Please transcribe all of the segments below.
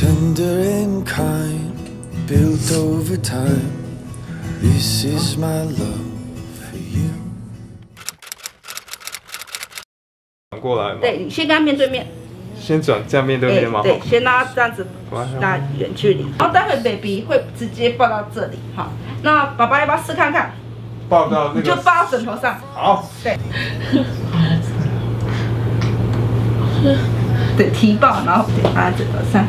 Tender and kind, built over time. This is my love for you. 转过来嘛。 对，你先跟他面对面。 先转这样面对面吗？ 对，先让他这样子拉远距离，然后待会 baby 会直接抱到这里，好，那爸爸要不要试看看？ 抱到那个， 你就抱到枕头上。 好。 对。对，提抱，然后对放在枕头上。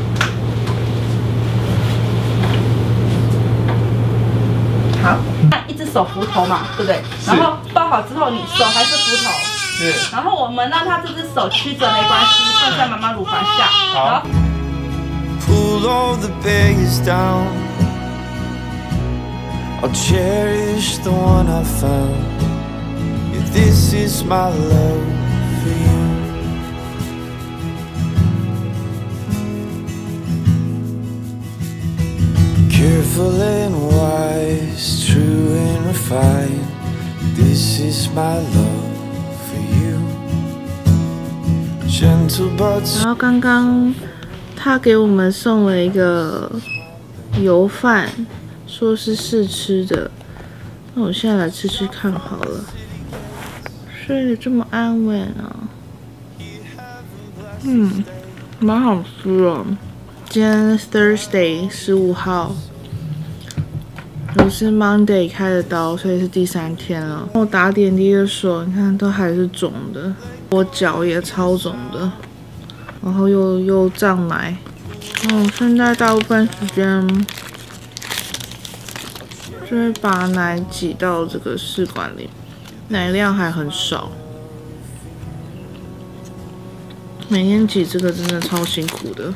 好，那一只手扶头嘛，对不对？然后抱好之后，你手还是扶头。然后我们让他这只手曲折没关系，放在妈妈乳房下。好。 Pull all the barriers down. I'll cherish the one I found. Yeah, this is my love for you. Careful and wise, true and refined. This is my love. 然后刚刚他给我们送了一个油饭，说是试吃的，那我现在来吃吃看好了。睡得这么安稳啊，蛮好吃的。今天 Thursday 15号，我是 Monday 开的刀，所以是第3天了。我打点滴的时候，你看都还是肿的。我脚也超肿的，然后又胀奶，现在大部分时间就会把奶挤到这个试管里，奶量还很少，每天挤这个真的超辛苦的。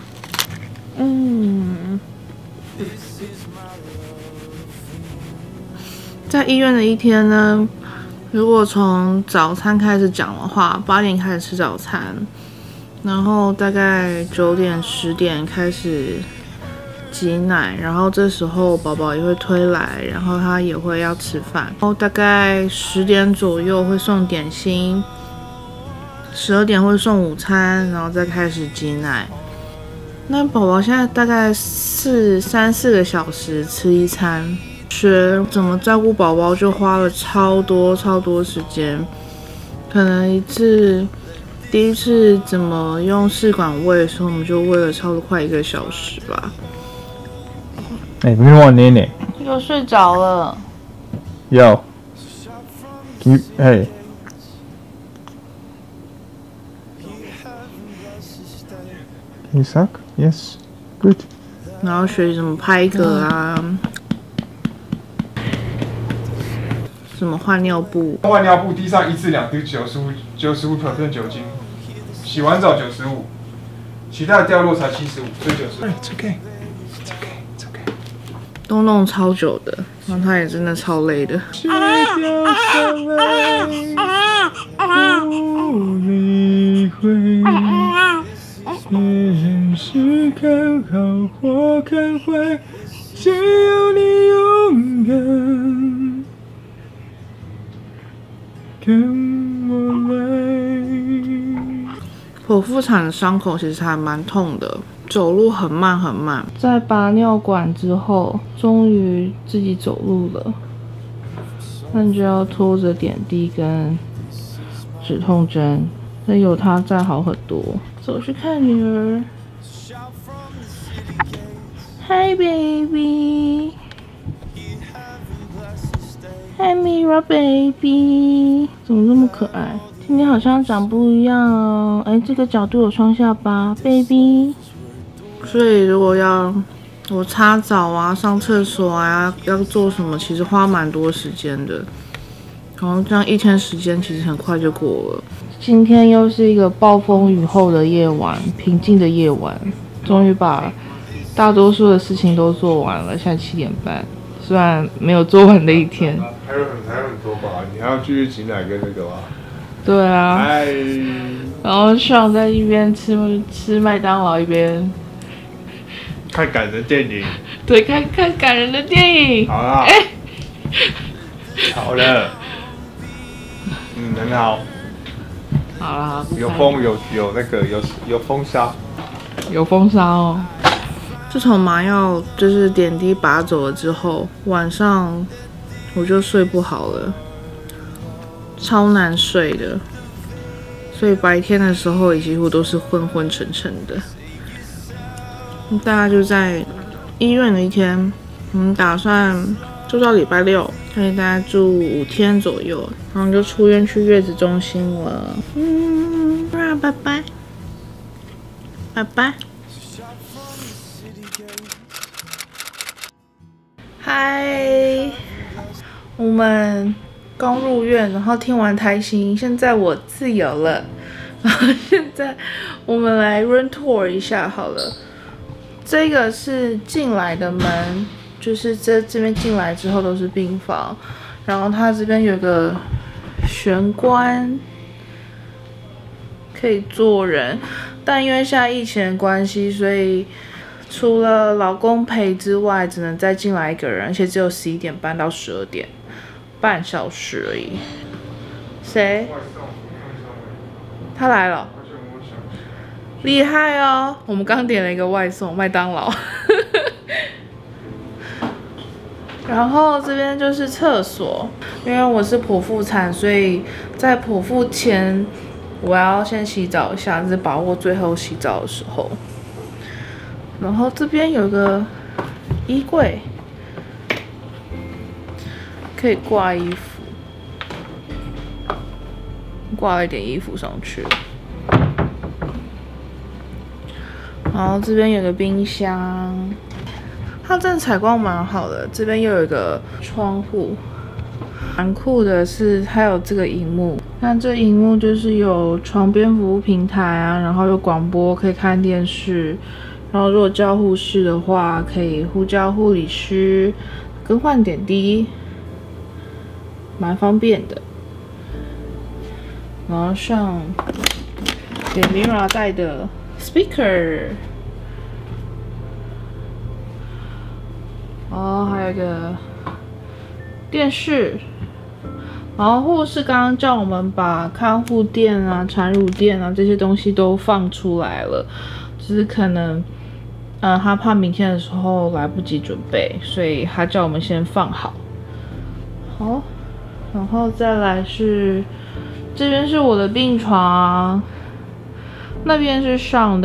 在医院的一天呢，如果从早餐开始讲的话，8点开始吃早餐，然后大概9点、10点开始挤奶，然后这时候宝宝也会推来，然后他也会要吃饭，然后大概10点左右会送点心，12点会送午餐，然后再开始挤奶。那宝宝现在大概3、4个小时吃一餐。学怎么照顾宝宝就花了超多时间，可能第一次怎么用试管喂的时候，我们就喂了超过快1个小时吧。 哎，没忘奶奶。 又睡着了。 有。哎。Can you suck? Yes. Good. 然后学怎么拍嗝啊。什么换尿布？ 换尿布，地上1至2滴95% 酒精，洗完澡95，其他的掉落才75，所以95。It's okay, it's okay, it's okay。 都弄超久的，然后他也真的超累的。 不理会，人是看好或看坏，只有你勇敢。 剖腹产的伤口其实还蛮痛的，走路很慢。在拔尿管之后，终于自己走路了，那你就要拖着点滴跟止痛针，那有它再好很多。走去看女儿。Hi baby。Hi Mira baby， 怎么那么可爱？今天好像长不一样哦。哎，这个角度有双下巴 ，baby。所以如果要我擦澡啊、上厕所啊，要做什么，其实花蛮多时间的。然后这样1天时间其实很快就过了。今天又是一个暴风雨后的夜晚，平静的夜晚，终于把大多数的事情都做完了。现在7点半。虽然没有做完的一天， 还有很多吧，你还要继续挤奶跟那个吧？ 对啊。然后Sean在一边吃麦当劳一边看感人电影。 对，看感人的电影。 好啦。好了。很好。 好啦。 有风有那个有风沙。 有风沙哦。 自从麻药就是点滴拔走了之后，晚上我就睡不好了，超难睡的，所以白天的时候也几乎都是昏昏沉沉的。大概就在医院的一天，我们打算住到礼拜6，所以大概住5天左右，然后就出院去月子中心了。拜拜，拜拜。嗨，我们刚入院，然后听完台形，现在我自由了。然后现在我们来 room tour 一下好了。这个是进来的门，就是这边进来之后都是病房，然后它这边有个玄关，可以坐人，但因为现在疫情的关系，所以除了老公陪之外，只能再进来一个人，而且只有11点半到12点，半小时而已。谁？他来了。厉害哦！我们刚点了一个外送，麦当劳。然后这边就是厕所，因为我是剖腹产，所以在剖腹前我要先洗澡一下，就是把握最后洗澡的时候。然后这边有个衣柜，可以挂衣服，挂了一点衣服上去。然后这边有个冰箱，它真的采光蛮好的。这边又有一个窗户，蛮酷的是还有这个萤幕。那这萤幕就是有床边服务平台啊，然后有广播可以看电视。然后如果叫护士的话，可以呼叫护理师，更换点滴，蛮方便的。然后上给 Mira 带的 speaker。还有一个电视，然后护士刚刚叫我们把看护垫啊、产乳垫啊这些东西都放出来了，就是可能，他怕明天的时候来不及准备，所以他叫我们先放好。好，然后再来是这边是我的病床，那边是上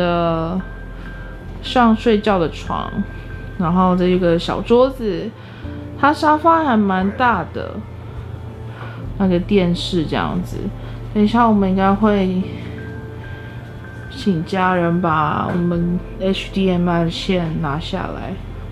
睡觉的床。然后这一个小桌子，它沙发还蛮大的，那个电视这样子。等一下我们应该会请家人把我们 HDMI 的线拿下来，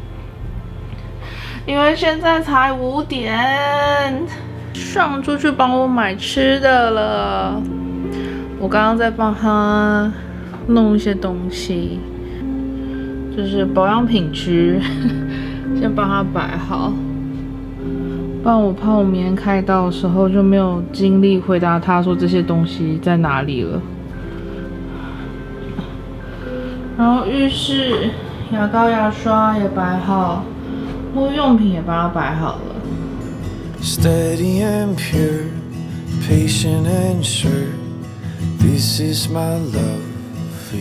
因为现在才5点。上出去帮我买吃的了，我刚刚在帮他弄一些东西。就是保养品区，先帮他摆好，不然我怕我明天开刀的时候就没有精力回答他说这些东西在哪里了。然后浴室牙膏、牙刷也摆好，沐浴用品也帮他摆好了。 Steady and pure, patient and sure, this is my love for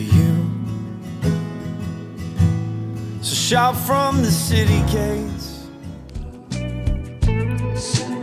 you.So shout from the city gates.